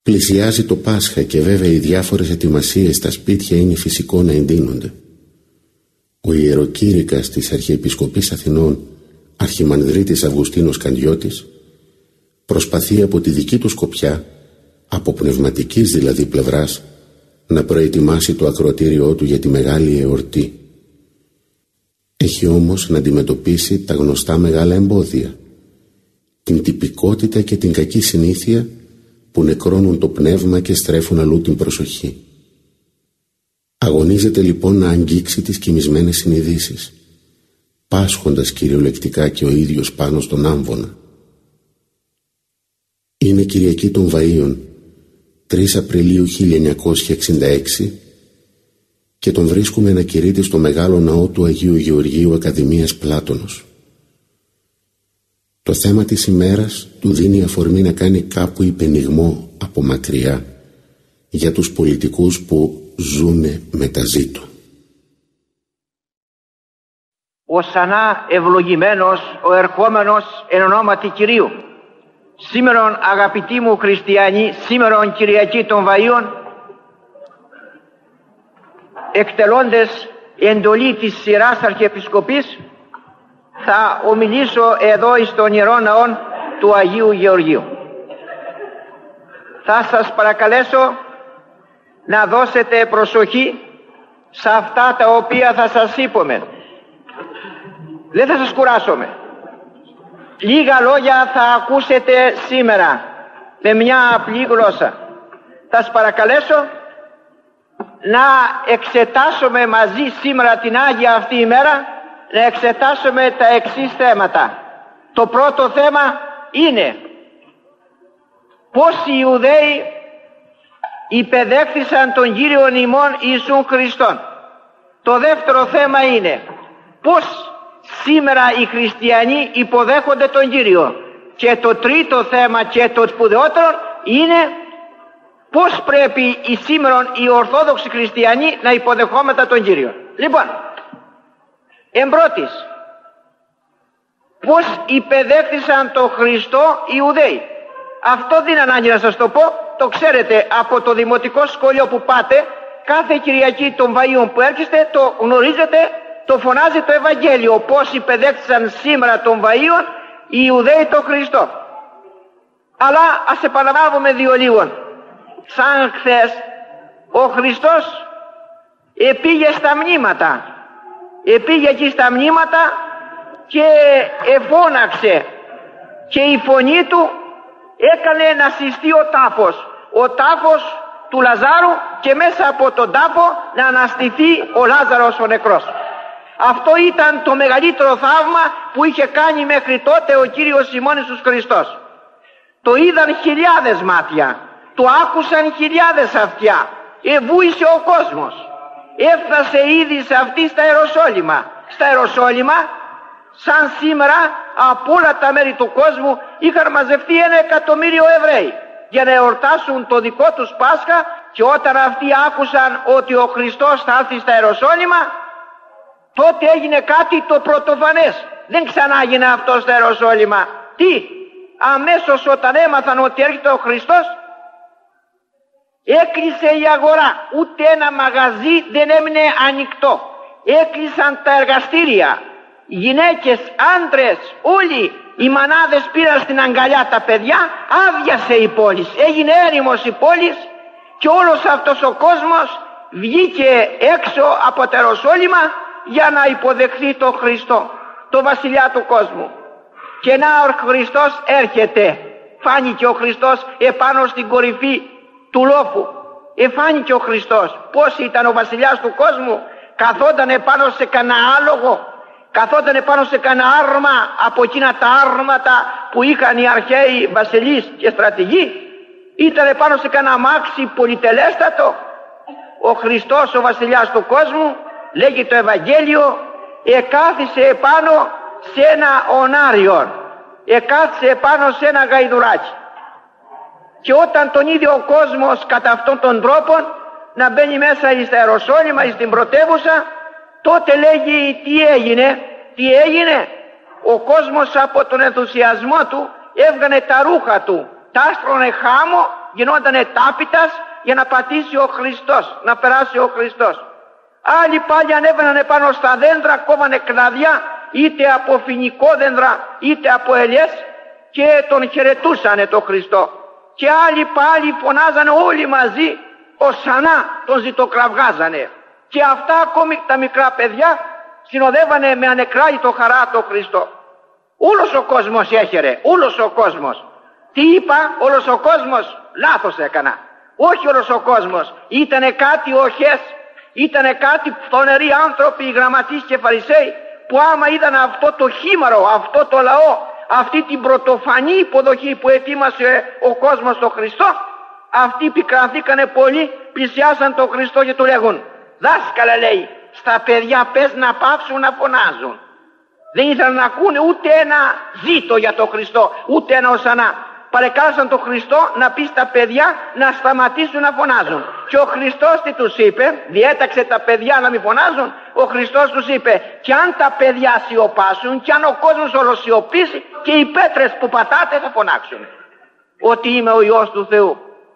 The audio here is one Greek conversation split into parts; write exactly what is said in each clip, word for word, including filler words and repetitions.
Πλησιάζει το Πάσχα και βέβαια οι διάφορες ετοιμασίες στα σπίτια είναι φυσικό να εντείνονται. Ο ιεροκήρυκας της Αρχιεπισκοπής Αθηνών, Αρχιμανδρίτης Αυγουστίνος Καντιώτης, προσπαθεί από τη δική του σκοπιά, από πνευματικής δηλαδή πλευράς, να προετοιμάσει το ακροατήριό του για τη μεγάλη εορτή. Έχει όμως να αντιμετωπίσει τα γνωστά μεγάλα εμπόδια, την τυπικότητα και την κακή συνήθεια που νεκρώνουν το πνεύμα και στρέφουν αλλού την προσοχή. Αγωνίζεται λοιπόν να αγγίξει τις κοιμισμένες συνειδήσεις, πάσχοντας κυριολεκτικά και ο ίδιος πάνω στον άμβονα. Είναι Κυριακή των Βαΐων, τρεις Απριλίου χίλια εννιακόσια εξήντα έξι, και τον βρίσκουμε να κηρύττει στο μεγάλο ναό του Αγίου Γεωργίου Ακαδημίας Πλάτωνος. Το θέμα της ημέρας του δίνει αφορμή να κάνει κάπου υπενιγμό από μακριά για τους πολιτικούς που ζούνε μεταζήτω. Ωσανά ευλογημένος ο ερχόμενος εν ονόματι Κυρίου. Σήμερον, αγαπητοί μου χριστιανοί, σήμερον Κυριακή των Βαΐων, εκτελώντες εντολή της σειράς Αρχιεπισκοπής, θα ομιλήσω εδώ εις τον Ιερό Ναό του Αγίου Γεωργίου. Θα σας παρακαλέσω να δώσετε προσοχή σε αυτά τα οποία θα σας είπαμε. Δεν θα σας κουράσουμε. Λίγα λόγια θα ακούσετε σήμερα με μια απλή γλώσσα. Θα σας παρακαλέσω να εξετάσουμε μαζί σήμερα την Άγια αυτή ημέρα, να εξετάσουμε τα εξής θέματα. Το πρώτο θέμα είναι πώς οι Ιουδαίοι υπεδέχθησαν τον Κύριον ημών Ιησούν Χριστόν. Το δεύτερο θέμα είναι πώς σήμερα οι χριστιανοί υποδέχονται τον Κύριο. Και το τρίτο θέμα και το σπουδαιότερο είναι πώς πρέπει οι σήμερα οι Ορθόδοξοι χριστιανοί να υποδεχόμεθα τον Κύριο. Λοιπόν, εμπρότης, πώς υπεδέχθησαν τον Χριστό οι Ιουδαίοι. Αυτό δεν είναι ανάγκη να σας το πω, το ξέρετε από το δημοτικό σχολείο που πάτε, κάθε Κυριακή των Βαΐων που έρχεστε το γνωρίζετε, το φωνάζει το Ευαγγέλιο, πώς υπεδέχθησαν σήμερα των Βαΐων οι Ιουδαίοι τον Χριστό. Αλλά ας επαναλάβουμε δύο λίγων. Σαν χθες ο Χριστός επήγε στα μνήματα, επήγε εκεί στα μνήματα και εφώναξε και η φωνή του έκανε να συστεί ο τάφος, ο τάφος του Λαζάρου, και μέσα από τον τάφο να αναστηθεί ο Λάζαρος ο νεκρός. Αυτό ήταν το μεγαλύτερο θαύμα που είχε κάνει μέχρι τότε ο Κύριος ημών Ιησούς Χριστός. Το είδαν χιλιάδες μάτια, το άκουσαν χιλιάδες αυτιά, εβούησε ο κόσμος. Έφτασε ήδη σε αυτή στα Ιεροσόλυμα. Στα Ιεροσόλυμα, σαν σήμερα, από όλα τα μέρη του κόσμου είχαν μαζευτεί ένα εκατομμύριο Εβραίοι για να εορτάσουν το δικό τους Πάσχα, και όταν αυτοί άκουσαν ότι ο Χριστός θα έρθει στα Ιεροσόλυμα, τότε έγινε κάτι το πρωτοφανές. Δεν ξανά έγινε αυτό στα Ιεροσόλυμα. Τι, αμέσως όταν έμαθαν ότι έρχεται ο Χριστός, έκλεισε η αγορά, ούτε ένα μαγαζί δεν έμεινε ανοιχτό. Έκλεισαν τα εργαστήρια, γυναίκες, άντρες, όλοι οι μανάδες πήραν στην αγκαλιά τα παιδιά, άδειασε η πόλη, έγινε έρημος η πόλη, και όλος αυτός ο κόσμος βγήκε έξω από τα Ιεροσόλυμα για να υποδεχθεί τον Χριστό, τον βασιλιά του κόσμου. Και να ο Χριστός έρχεται. Φάνηκε ο Χριστός επάνω στην κορυφή του λόφου. Εφάνηκε ο Χριστός. Πώς ήταν ο βασιλιάς του κόσμου? Καθόταν επάνω σε κανένα άλογο, καθόταν επάνω σε κανένα άρμα από εκείνα τα άρματα που είχαν οι αρχαίοι βασιλείς και στρατηγοί. Ήταν επάνω σε κανένα αμάξι πολυτελέστατο. Ο Χριστός, ο βασιλιάς του κόσμου, λέγει το Ευαγγέλιο, εκάθισε επάνω σε ένα ονάριο, εκάθισε επάνω σε ένα γαϊδουράκι. Και όταν τον είδε ο κόσμος κατά αυτόν τον τρόπο να μπαίνει μέσα στα Ιεροσόλυμα, στην πρωτεύουσα, τότε λέγει τι έγινε, τι έγινε. Ο κόσμος από τον ενθουσιασμό του έβγανε τα ρούχα του, τα άστρωνε χάμω γινόταν τάπητας για να πατήσει ο Χριστός, να περάσει ο Χριστός. Άλλοι πάλι ανέβαιναν επάνω στα δέντρα, κόβανε κλαδιά, είτε από φοινικόδεντρα είτε από ελιές, και τον χαιρετούσανε τον Χριστό. Και άλλοι πάλι φωνάζανε όλοι μαζί, οσανά, τον ζητοκραυγάζανε. Και αυτά ακόμη τα μικρά παιδιά συνοδεύανε με ανεκράτητο χαρά τον Χριστό. Όλος ο κόσμος έχερε, όλος ο κόσμος. Τι είπα, όλος ο κόσμος? Λάθος έκανα. Όχι όλος ο κόσμος. Ήτανε κάτι οχές, ήτανε κάτι φθονεροί άνθρωποι, οι γραμματείς και φαρισαίοι, που άμα είδαν αυτό το χήμαρο, αυτό το λαό, αυτή την πρωτοφανή υποδοχή που ετοίμασε ο κόσμος στον Χριστό, αυτοί πικρανθήκανε πολύ, πλησιάσαν τον Χριστό και του λέγουν, δάσκαλε, λέει, στα παιδιά πες να πάψουν να φωνάζουν. Δεν ήθελαν να ακούνε ούτε ένα ζήτο για τον Χριστό, ούτε ένα οσανά. Παρεκάλεσαν τον Χριστό να πει στα παιδιά να σταματήσουν να φωνάζουν. Και ο Χριστός τι τους είπε? Διέταξε τα παιδιά να μην φωνάζουν. Ο Χριστός τους είπε, και αν τα παιδιά σιωπάσουν, και αν ο κόσμος όλο σιωπήσει, και οι πέτρες που πατάτε θα φωνάξουν ότι είμαι ο Υιός του Θεού.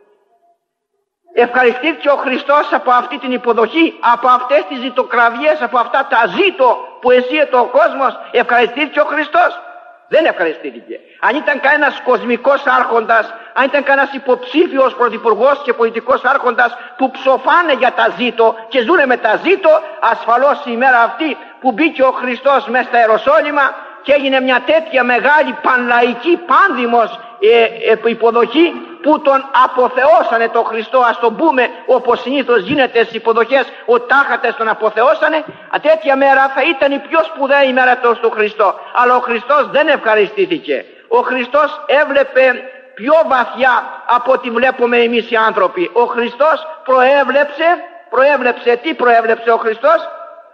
Ευχαριστήθηκε ο Χριστός από αυτή την υποδοχή, από αυτές τις ζητοκραυγές, από αυτά τα ζήτω που εσύεται ο κόσμος. Ευχαριστήθηκε ο Χριστός? Δεν ευχαριστήθηκε. Αν ήταν κανένας κοσμικός άρχοντας, αν ήταν κανένας υποψήφιος πρωθυπουργός και πολιτικός άρχοντας που ψοφάνε για τα ζήτω και ζουνε με τα ζήτω, ασφαλώς η ημέρα αυτή που μπήκε ο Χριστός μέσα στα Ιεροσόλυμα και έγινε μια τέτοια μεγάλη πανλαϊκή πάνδημος ε, ε, υποδοχή, που τον αποθεώσανε τον Χριστό, ας τον πούμε όπως συνήθως γίνεται στις υποδοχές, ο τάχατες τον αποθεώσανε. Α, τέτοια μέρα θα ήταν η πιο σπουδαία ημέρα του Χριστό. Αλλά ο Χριστός δεν ευχαριστήθηκε. Ο Χριστός έβλεπε πιο βαθιά από ό,τι βλέπουμε εμείς οι άνθρωποι. Ο Χριστός προέβλεψε, προέβλεψε, τι προέβλεψε ο Χριστός?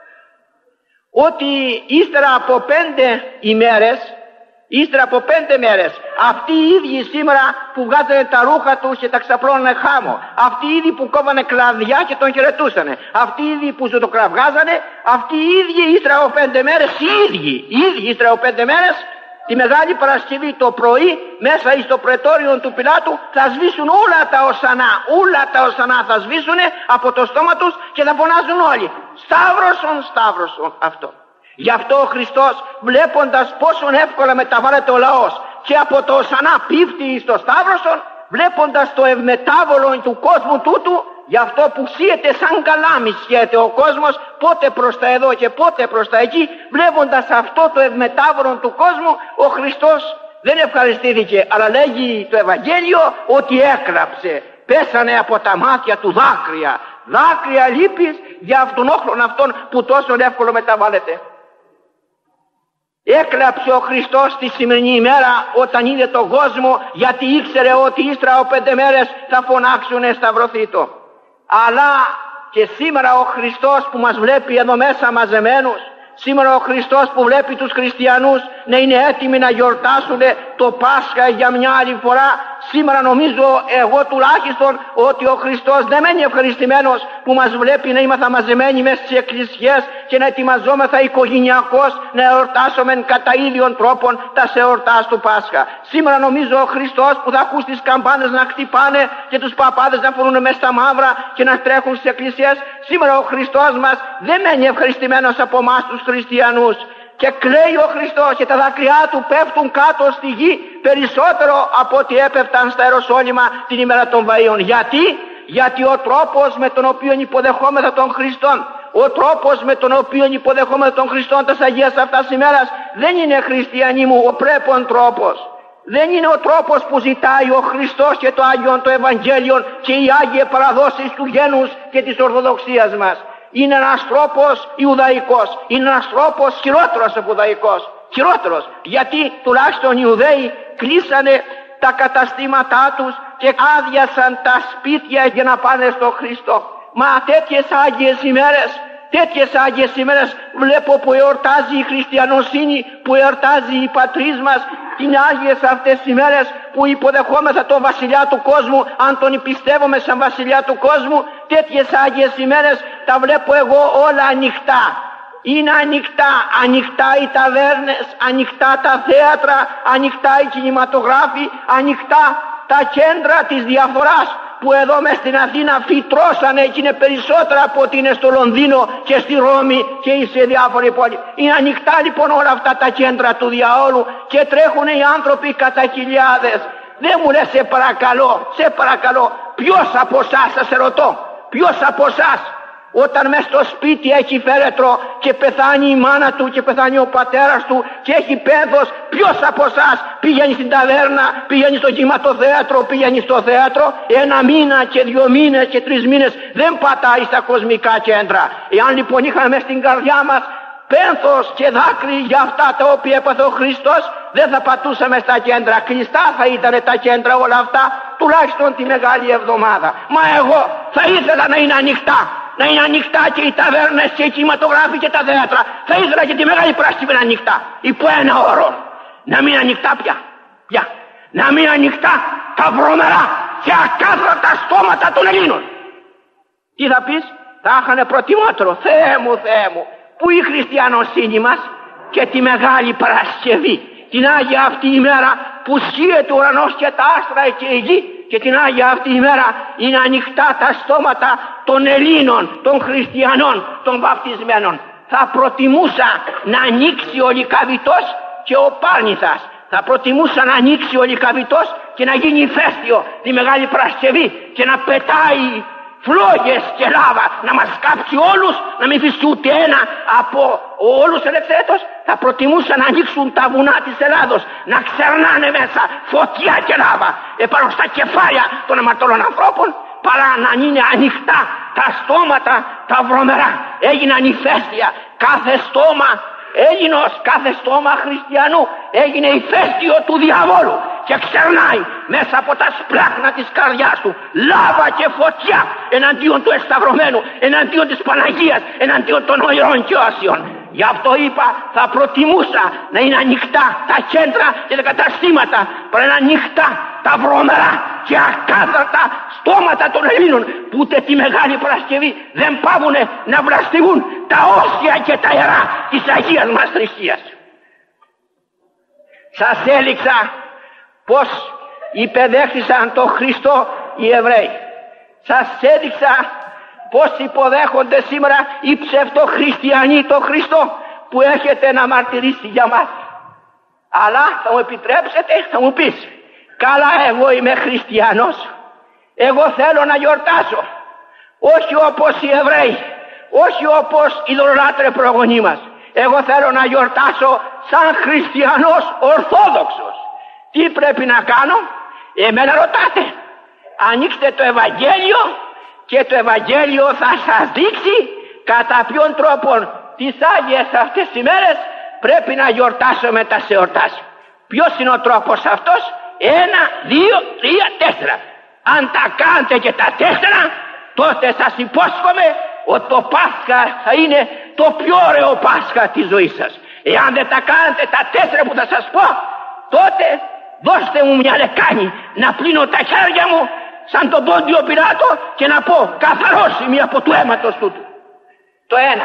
Ότι ύστερα από πέντε ημέρες, ύστερα από πέντε μέρες, αυτοί οι ίδιοι σήμερα που βγάζανε τα ρούχα τους και τα ξαπλώνανε χάμω, αυτοί οι ίδιοι που κόβανε κλαδιά και τον χαιρετούσανε, αυτοί οι ίδιοι που ζωτοκραυγάζανε, αυτοί οι ίδιοι ύστερα από πέντε μέρες, οι ίδιοι, οι ίδιοι ύστερα από πέντε μέρες, τη Μεγάλη Παρασκευή το πρωί, μέσα στο πρετόριο του Πιλάτου, θα σβήσουν όλα τα οσανά, όλα τα οσανά θα σβήσουν από το στόμα τους και θα φωνάζουν όλοι, Σταύρωσον, Σταύρωσον, αυτό. Γι' αυτό ο Χριστός, βλέποντας πόσο εύκολα μεταβάλλεται ο λαός και από το οσανά πίπτει στο Σταύρωσον, βλέποντας το ευμετάβολο του κόσμου τούτου, γι' αυτό που σύεται σαν καλάμι σχέται ο κόσμος, πότε προς τα εδώ και πότε προς τα εκεί, βλέποντας αυτό το ευμετάβολο του κόσμου, ο Χριστός δεν ευχαριστήθηκε, αλλά λέγει το Ευαγγέλιο ότι έκλαψε. Πέσανε από τα μάτια του δάκρυα, δάκρυα λύπης για αυτόν όχλον αυτόν που τόσο εύκολο μεταβάλλεται. Έκλαψε ο Χριστός τη σημερινή ημέρα όταν είδε τον κόσμο, γιατί ήξερε ότι ύστερα από πέντε μέρες θα φωνάξουνε σταυρωθήτω. Αλλά και σήμερα ο Χριστός που μας βλέπει εδώ μέσα μαζεμένους, σήμερα ο Χριστός που βλέπει τους χριστιανούς να είναι έτοιμοι να γιορτάσουν το Πάσχα για μια άλλη φορά, σήμερα νομίζω εγώ τουλάχιστον ότι ο Χριστός δεν μένει ευχαριστημένος που μας βλέπει να είμαστε μαζεμένοι μέσα στις εκκλησιές και να ετοιμαζόμεθα οικογενειακώς να εορτάσουμε κατά ίδιων τρόπων τα σε εορτάς του Πάσχα. Σήμερα νομίζω ο Χριστός που θα ακούσει τις καμπάνες να χτυπάνε και τους παπάδες να φορούν μέσα στα μαύρα και να τρέχουν στις εκκλησιές, σήμερα ο Χριστός μας δεν μένει ευχαριστημένος από εμάς τους χριστιανούς. Και κλαίει ο Χριστός και τα δάκρυά του πέφτουν κάτω στη γη περισσότερο από ό,τι έπεφταν στα Ιεροσόλυμα την ημέρα των Βαΐων. Γιατί? Γιατί ο τρόπος με τον οποίο υποδεχόμεθα τον Χριστόν, ο τρόπος με τον οποίο υποδεχόμεθα τον Χριστόν της Αγίας αυτάς ημέρας δεν είναι, χριστιανοί μου, ο πρέπον τρόπος. Δεν είναι ο τρόπος που ζητάει ο Χριστός και το Άγιον το Ευαγγέλιο και οι Άγιοι παραδόσεις του γένους και της Ορθοδοξίας μας. Είναι ένας τρόπος Ιουδαϊκός, είναι ένας τρόπος χειρότερος από Ιουδαϊκός. Χειρότερος, γιατί τουλάχιστον οι Ιουδαίοι κλείσανε τα καταστήματά τους και άδειασαν τα σπίτια για να πάνε στο Χριστό. Μα τέτοιες Άγιες ημέρες, τέτοιες Άγιες ημέρες βλέπω που εορτάζει η χριστιανοσύνη, που εορτάζει η πατρίς μας, είναι Άγιες αυτές τις ημέρες που υποδεχόμεθα τον βασιλιά του κόσμου, αν τον πιστεύουμε σαν βασιλιά του κόσμου. Τέτοιες Άγιες ημέρες τα βλέπω εγώ όλα ανοιχτά. Είναι ανοιχτά, ανοιχτά οι ταβέρνες, ανοιχτά τα θέατρα, ανοιχτά οι κινηματογράφοι, ανοιχτά τα κέντρα της διαφοράς που εδώ μες στην Αθήνα φυτρώσανε και είναι περισσότερα από ότι είναι στο Λονδίνο και στη Ρώμη και σε διάφορες πόλεις. Είναι ανοιχτά λοιπόν όλα αυτά τα κέντρα του διαόλου και τρέχουν οι άνθρωποι κατά χιλιάδες. Δεν μου λες σε παρακαλώ, σε παρακαλώ, ποιος από εσάς, σας ρωτώ, ποιος από εσάς όταν μες στο σπίτι έχει φέρετρο και πεθάνει η μάνα του και πεθάνει ο πατέρας του και έχει πένθος, ποιος από εσάς πηγαίνει στην ταβέρνα, πηγαίνει στο κινηματοθέατρο, πηγαίνει στο θέατρο ένα μήνα και δύο μήνες και τρεις μήνες, δεν πατάει στα κοσμικά κέντρα. Εάν λοιπόν είχαμε μες στην καρδιά μας πένθος και δάκρυ για αυτά τα οποία έπαθε ο Χριστός, δεν θα πατούσαμε στα κέντρα. Κλειστά θα ήταν τα κέντρα όλα αυτά, τουλάχιστον τη Μεγάλη Εβδομάδα. Μα εγώ θα ήθελα να είναι ανοιχτά. Να είναι ανοιχτά και οι ταβέρνες και οι κινηματογράφοι και τα θέατρα. Θα ήθελα και τη Μεγάλη Παρασκευή να είναι ανοιχτά. Υπό ένα όρο. Να μην ανοιχτά πια. Πια. Να μην ανοιχτά τα βρωμερά και ακάθαρτα στόματα των Ελλήνων. Τι θα πεις? Θα είχανε προτιμότερο. Θεέ μου, Θεέ μου. Πού η χριστιανοσύνη μας και τη Μεγάλη Παρασκευή, την Άγια αυτή ημέρα που σχίεται ο ουρανός και τα άστρα και η γη, και την Άγια αυτή ημέρα είναι ανοιχτά τα στόματα των Ελλήνων, των χριστιανών, των βαπτισμένων. Θα προτιμούσα να ανοίξει ο Λυκαβητός και ο Πάρνηθας. Θα προτιμούσα να ανοίξει ο Λυκαβητός και να γίνει ηφαίστειο τη Μεγάλη Παρασκευή και να πετάει φλόγες και λάβα, να μας κάψει όλους, να μην φύσει ούτε ένα από όλους ελευθέτως. Θα προτιμούσα να ανοίξουν τα βουνά της Ελλάδος, να ξερνάνε μέσα φωτιά και λάβα επάνω στα κεφάλια των αμαρτωλών ανθρώπων, παρά να είναι ανοιχτά τα στόματα τα βρωμερά. Έγιναν ηφαίστεια, κάθε στόμα Έλληνος, κάθε στόμα χριστιανού έγινε ηφαίστειο του διαβόλου και ξερνάει μέσα από τα σπλάχνα της καρδιάς του λάβα και φωτιά εναντίον του εσταυρωμένου, εναντίον της Παναγίας, εναντίον των ιερών και όσιων. Γι' αυτό είπα, θα προτιμούσα να είναι ανοιχτά τα κέντρα και τα καταστήματα παρά να είναι ανοιχτά τα βρωμερά και ακάθαρτα στόματα των Ελλήνων που ούτε τη Μεγάλη Παρασκευή δεν πάβουνε να βλαστημούν τα όσια και τα ιερά της Αγίας μας θρησκείας. Σας έλειξα πως υπεδέχθησαν το Χριστό οι Εβραίοι. Σας έδειξα πως υποδέχονται σήμερα οι ψευτοχριστιανοί το Χριστό που έχετε να μαρτυρήσει για μας. Αλλά θα μου επιτρέψετε, θα μου πεις, καλά, εγώ είμαι χριστιανός, εγώ θέλω να γιορτάσω, όχι όπως οι Εβραίοι, όχι όπως οι ειδωλολάτρες προγονείς μας. Εγώ θέλω να γιορτάσω σαν χριστιανός ορθόδοξος. Τι πρέπει να κάνω? Εμένα ρωτάτε. Ανοίξτε το Ευαγγέλιο και το Ευαγγέλιο θα σας δείξει κατά ποιον τρόπο τις Άγιες αυτές τις ημέρες πρέπει να γιορτάσουμε τα σε εορτάσιο. Ποιος είναι ο τρόπος αυτός? Ένα, δύο, τρία, τέσσερα. Αν τα κάνετε και τα τέσσερα, τότε σας υπόσχομαι ότι το Πάσχα θα είναι το πιο ωραίο Πάσχα της ζωής σας. Εάν δεν τα κάνετε τα τέσσερα που θα σας πω, τότε δώστε μου μια λεκάνη να πλύνω τα χέρια μου σαν τον Πόντιο Πιλάτο και να πω καθαρός είμαι από του αίματος τούτου. Το ένα.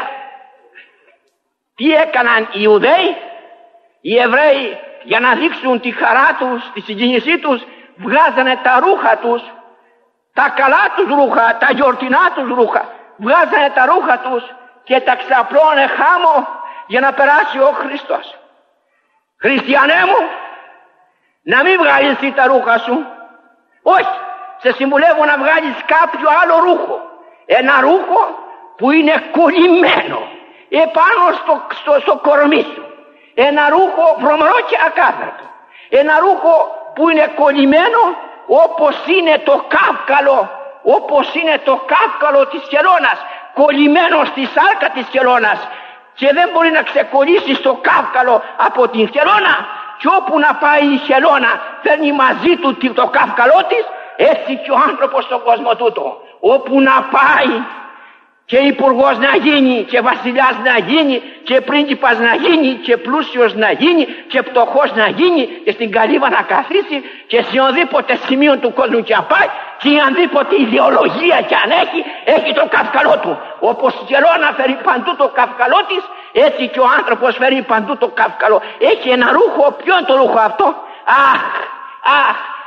Τι έκαναν οι Ιουδαίοι? Οι Εβραίοι, για να δείξουν τη χαρά τους, τη συγκίνησή τους, βγάζανε τα ρούχα τους, τα καλά τους ρούχα, τα γιορτινά τους ρούχα, βγάζανε τα ρούχα τους και τα ξαπλώνε χάμω για να περάσει ο Χριστός. Χριστιανέ μου, να μην βγάλεις τα ρούχα σου. Όχι, σε συμβουλεύω να βγάλεις κάποιο άλλο ρούχο. Ένα ρούχο που είναι κολλημένο επάνω στο, στο, στο κορμί σου. Ένα ρούχο βρωμερό και ακάθαρτο. Ένα ρούχο που είναι κολλημένο όπως είναι το καύκαλο, όπως είναι το καύκαλο της χελώνας, κολλημένο στη σάρκα της χελώνας και δεν μπορεί να ξεκολλήσει στο καύκαλο από την χελώνα, και όπου να πάει η χελώνα φέρνει μαζί του το καύκαλό της. Έτσι και ο άνθρωπος στον κόσμο τούτο, όπου να πάει και υπουργός να γίνει και βασιλιάς να γίνει και πρίγκιπας να γίνει και πλούσιος να γίνει και πτωχός να γίνει και στην καλύβα να καθίσει και σε οδήποτε σημείο του κόσμου και να πάει και ανδήποτε ιδεολογία και αν έχει, έχει το καυκαλό του. Όπως η χελώνα φέρει παντού το καυκαλό της, έτσι και ο άνθρωπος φέρει παντού το καυκαλό. Έχει ένα ρούχο. Ποιο είναι το ρούχο αυτό? Αχ, αχ,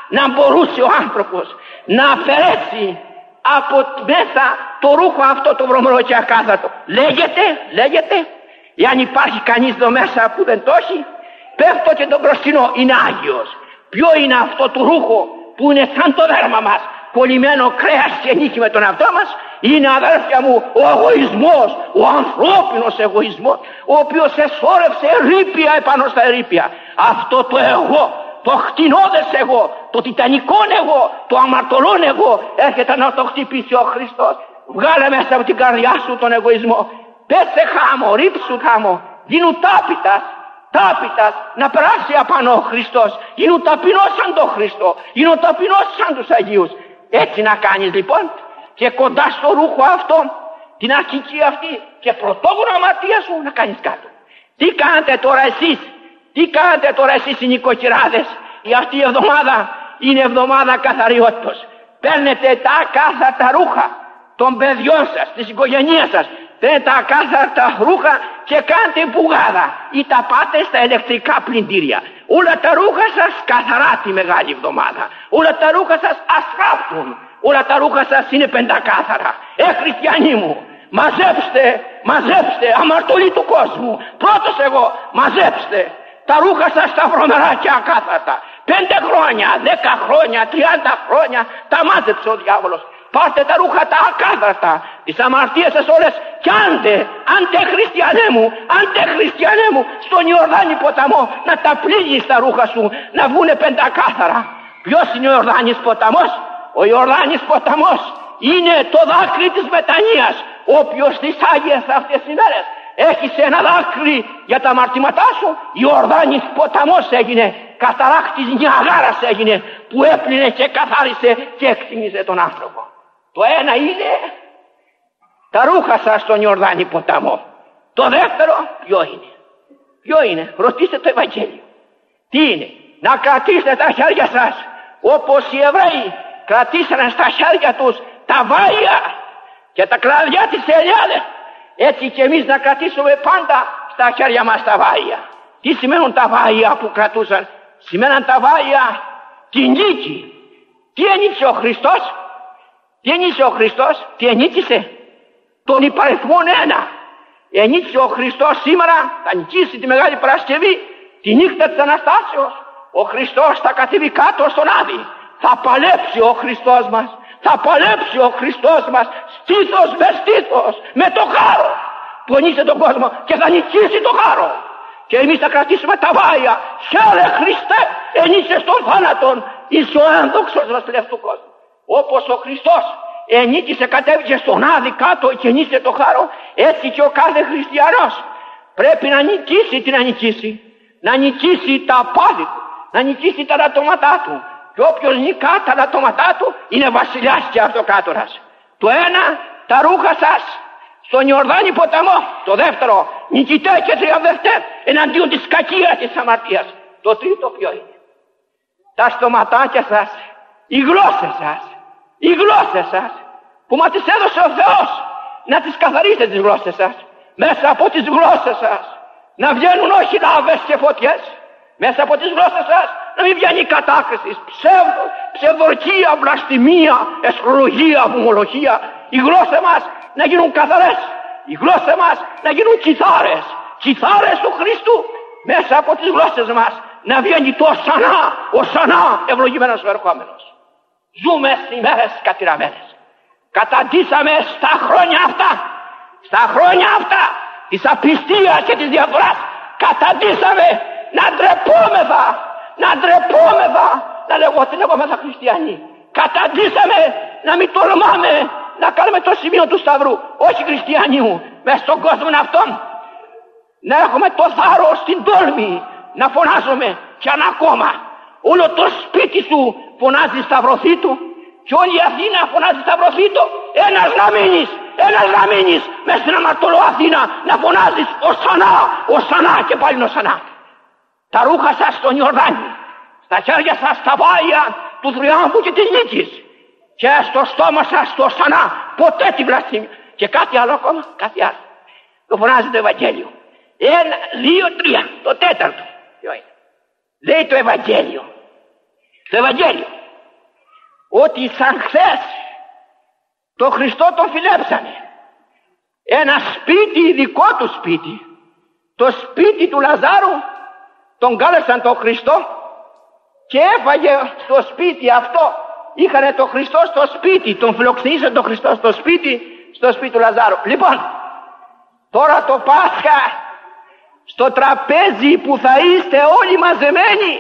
να μπορούσε ο άνθρωπος να αφαιρέσει από μέσα το ρούχο αυτό το βρωμερό και ακάθαρτο. Λέγεται, λέγεται, εάν υπάρχει κανείς εδώ μέσα που δεν το έχει, πέφτω και τον μπροστινό, είναι Άγιος. Ποιο είναι αυτό το ρούχο που είναι σαν το δέρμα μας, κολλημένο κρέας και νίκη με τον εαυτό μας? Είναι, αδέρφια μου, ο εγωισμός, ο ανθρώπινος εγωισμός, ο οποίος εσώρευσε ερείπια επάνω στα ερείπια. Αυτό το εγώ, το χτινώδες εγώ, το τιτανικό εγώ, το αμαρτωλόν εγώ, έρχεται να το χτυπήσει ο Χριστός. Βγάλε μέσα από την καρδιά σου τον εγωισμό. Πέσε χάμω, ρίψου χάμω, γίνου τάπητας, τάπητας, να περάσει απάνω ο Χριστός. Γίνου ταπεινός σαν τον Χριστό, γίνου ταπεινός σαν τους Αγίους. Έτσι να κάνεις λοιπόν, και κοντά στο ρούχο αυτό, την αρχική αυτή και πρωτόγνωρα αμαρτία σου, να κάνεις κάτω. Τι κάνετε τώρα εσείς, τι κάνετε τώρα εσείς οι νοικοκυράδες? Η αυτή η εβδομάδα είναι εβδομάδα καθαριότητος. Παίρνετε τα ακάθαρτα ρούχα των παιδιών σας, της οικογένειας σας, παίρνετε τα ακάθαρτα ρούχα και κάντε μπουγάδα ή τα πάτε στα ηλεκτρικά πλυντήρια. Όλα τα ρούχα σας καθαρά τη Μεγάλη Εβδομάδα. Όλα τα ρούχα σας αστράφτουν. Όλα τα ρούχα σας είναι πεντακάθαρα. Ε, χριστιανοί μου, μαζέψτε, μαζέψτε, αμαρτωλοί του κόσμου. Πρώτος εγώ, μαζέψτε τα ρούχα σας τα βρωμερά και ακάθαρτα. Πέντε χρόνια, δέκα χρόνια, τριάντα χρόνια τα μάζεψε ο διάβολος. Πάρτε τα ρούχα τα ακάθαρτα, τις αμαρτίες σας όλες κι άντε, άντε χριστιανέ μου, άντε χριστιανέ μου, στον Ιορδάνη ποταμό να τα πλύνεις τα ρούχα σου, να βγουνε πεντακάθαρα. Ποιος είναι ο Ιορδάνης ποταμός? Ο Ιορδάνης ποταμός είναι το δάκρυ της μετανοίας. Όποιος τις Άγιες αυτές τις ημέρες έχεις ένα δάκρυ για τα αμαρτήματά σου, Ιορδάνης ποταμός έγινε, καταράχτης Νιαγάρας έγινε, που έπλυνε και καθάρισε και εκτίμησε τον άνθρωπο. Το ένα είναι τα ρούχα σας στον Ιορδάνη ποταμό. Το δεύτερο ποιο είναι? Ποιο είναι? Ρωτήστε το Ευαγγέλιο. Τι είναι? Να κρατήσετε τα χέρια σας όπως οι Εβραίοι κρατήσανε στα χέρια τους τα βάια και τα κλαδιά της ελιάδες. Έτσι και εμείς να κρατήσουμε πάντα στα χέρια μας τα βάια. Τι σημαίνουν τα βάια που κρατούσαν? Σημαίναν τα βάια τη νίκη. Τι ενίκησε ο Χριστός? Τι ενίκησε ο Χριστός? Τι ενίκησε? Τον υπαριθμόν ένα. Ενίκησε ο Χριστός σήμερα, θα νικήσει τη Μεγάλη Παρασκευή, τη νύχτα της Αναστάσεως. Ο Χριστός θα κατέβει κάτω στον Άδη. Θα παλέψει ο Χριστός μας. Θα παλέψει ο Χριστός μας στήθος με στήθος, με το χάρο που ενίσχυσε τον κόσμο, και θα νικήσει το χάρο. Και εμείς θα κρατήσουμε τα βάια. Χαίρε Χριστέ, ενίσχυσες τον θάνατον, είσαι ο ένδοξος βασιλεύς του κόσμου. Όπως ο Χριστός ενίκησε, κατέβηκε στον Άδη κάτω και ενίσχυσε το χάρο, έτσι και ο κάθε χριστιανός πρέπει να νικήσει. Τι να νικήσει? Να νικήσει τα πάθη του, να νικήσει τα ανατώματά του. Και όποιος νικά τα ανατώματά του είναι βασιλιάς και αυτοκράτορας. Το ένα, τα ρούχα σας στον Ιορδάνη ποταμό. Το δεύτερο, νικητέ και τριαμβευτέ εναντίον της κακίας της αμαρτίας. Το τρίτο ποιο είναι? Τα στοματάκια σας, οι γλώσσες σας, οι γλώσσες σας που μας τις έδωσε ο Θεός, να τις καθαρίσετε τις γλώσσες σας. Μέσα από τις γλώσσες σας να βγαίνουν όχι λάβες και φωτιές. Μέσα από τις γλώσσες σας να μην βγαίνει κατάκριση, ψεύδο, ψευδορκία, βλαστημία, αισχρολογία, βουμολογία. Οι γλώσσες μας να γίνουν καθαρές. Οι γλώσσες μας να γίνουν κιθάρες. Κιθάρες του Χριστού. Μέσα από τις γλώσσες μας να βγαίνει το σανά, ο σανά ευλογημένος ο ερχόμενος. Ζούμε στις ημέρες κατηραμένες. Καταντήσαμε στα χρόνια αυτά, στα χρόνια αυτά της απιστίας και της διαφοράς, καταντήσαμε να ντρεπόμεθα, να ντρεπόμεθα, να λεγόμεθα χριστιανοί. Καταντήσαμε να μην τολμάμε να κάνουμε το σημείο του Σταυρού. Όχι χριστιανοί μου, μες στον κόσμο αυτόν να έχουμε το θάρρος, την τόλμη να φωνάζουμε. Και αν ακόμα όλο το σπίτι σου φωνάζει σταυρωθεί του και όλη η Αθήνα φωνάζει σταυρωθεί του, ένας να μείνεις, ένας να μείνεις μες στην αμαρτωλό Αθήνα να φωνάζεις οσανά, οσανά και πάλι οσανά. Τα ρούχα σας στον Ιορδάνη, στα χέρια σας τα βάια του θριάμβου και της νίκης, και στο στόμα σας το σανά, ποτέ τη βλαστήμια. Και κάτι άλλο ακόμα, κάτι άλλο. Το φωνάζει το Ευαγγέλιο. Ένα, δύο, τρία, το τέταρτο. Ποιο είναι? Λέει το Ευαγγέλιο. Το Ευαγγέλιο. ότι σαν χθες το Χριστό τον φιλέψανε. Ένα σπίτι, δικό του σπίτι, το σπίτι του Λαζάρου, τον κάλεσαν τον Χριστό και έφαγε στο σπίτι αυτό. Είχανε τον Χριστό στο σπίτι, τον φιλοξενήσαν τον Χριστό στο σπίτι, στο σπίτι του Λαζάρου. Λοιπόν, τώρα το Πάσχα, στο τραπέζι που θα είστε όλοι μαζεμένοι,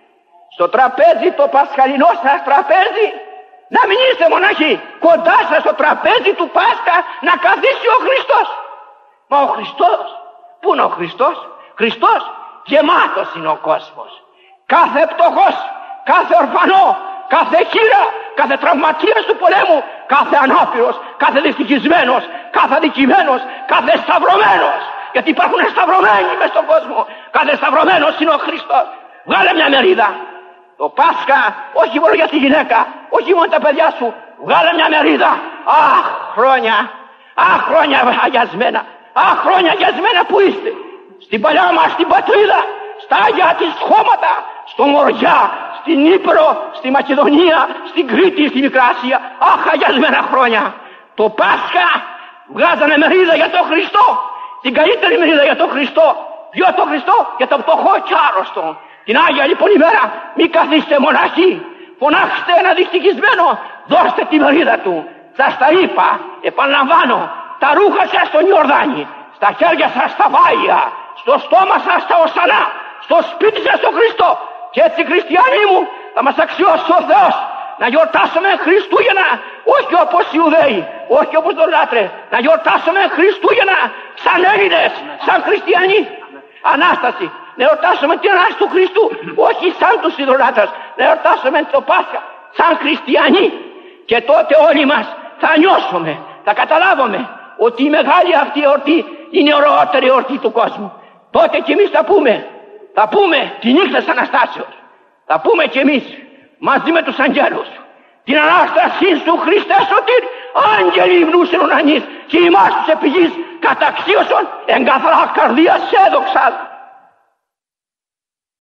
στο τραπέζι, το πασχαλινό σας τραπέζι, να μην είστε μοναχοί, κοντά σας στο τραπέζι του Πάσχα να καθίσει ο Χριστός. Μα ο Χριστός, πού είναι ο Χριστός? Χριστός γεμάτος είναι ο κόσμος. Κάθε πτωχός, κάθε ορφανό, κάθε χείρα, κάθε τραυματίας του πολέμου, κάθε ανάπηρος, κάθε δυστυχισμένος, κάθε αδικημένος, κάθε σταυρωμένος, γιατί υπάρχουν σταυρωμένοι μες στον κόσμο, κάθε σταυρωμένος είναι ο Χριστός. Βγάλε μια μερίδα. Το Πάσχα, όχι μόνο για τη γυναίκα, όχι μόνο τα παιδιά σου, βγάλε μια μερίδα. Αχ, χρόνια, αχ, χρόνια αγιασμένα, αχ, χρόνια αγιασμένα που είστε. Στην παλιά μας την πατρίδα, στα Άγια της χώματα, στο Μοριά, στην Ύπρο, στη Μακεδονία, στην Κρήτη, στη Μικρά Ασία. Αχ, αγιασμένα χρόνια. Το Πάσχα βγάζανε μερίδα για τον Χριστό. Την καλύτερη μερίδα για τον Χριστό. Για τον Χριστό, για τον πτωχό και άρρωστο. Την Άγια λοιπόν ημέρα μη καθίστε μοναχοί. Φωνάξτε ένα δυστυχισμένο. Δώστε τη μερίδα του. Σας τα είπα, επαναλαμβάνω. Τα ρούχα σας στον Ιορδάνη. Στα χέρια σας τα βάγια. Στο στόμα σας τα οσανά. Στο σπίτι σας τον Χριστό. Και έτσι, χριστιανοί μου, θα μας αξιώσει ο Θεός να γιορτάσουμε Χριστούγεννα, όχι όπως οι Ιουδαίοι, όχι όπως τον λάτρε, να γιορτάσουμε Χριστούγεννα σαν Έλληνες, σαν χριστιανοί. Ανάσταση, να γιορτάσουμε την Ανάσταση του Χριστού, όχι σαν τους ιδωλάτρες, να γιορτάσουμε το Πάσχα σαν χριστιανοί. Και τότε όλοι μας θα νιώσουμε, θα καταλάβουμε ότι η μεγάλη αυτή εορτή είναι η ωραιότερη εορτή του κόσμου. Τότε κι εμείς θα πούμε, θα πούμε τη νύχτα της Αναστάσεως, θα πούμε κι εμείς μαζί με τους αγγέλους την Ανάστασή σου Χριστέ σωτήρ, άγγελοι υμνούσεν ουρανείς και ημάς τους επί γης καταξίωσον εγκαθαρά καρδίας σε έδοξα.